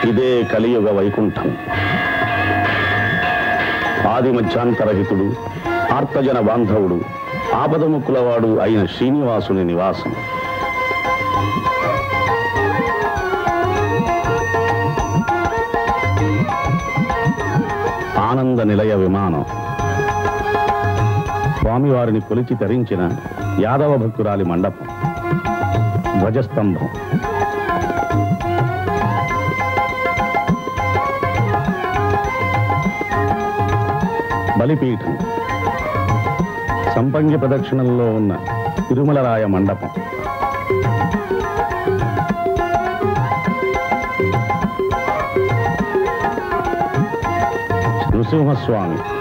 ఇదే కలియుగ వైకుంఠం. ఆది మధ్యాంతరహితుడు, ఆర్తజన బాంధవుడు, ఆపదముక్కులవాడు అయిన శ్రీనివాసుని నివాసం. ఆనంద నిలయ విమానం. స్వామివారిని కొలిచి తరించిన యాదవ భక్తురాలి మండపం. ధ్వజస్తంభం. బలిపీఠం. సంపంగి ప్రదక్షిణంలో ఉన్న తిరుమలరాయ మండపం. నృసింహస్వామి.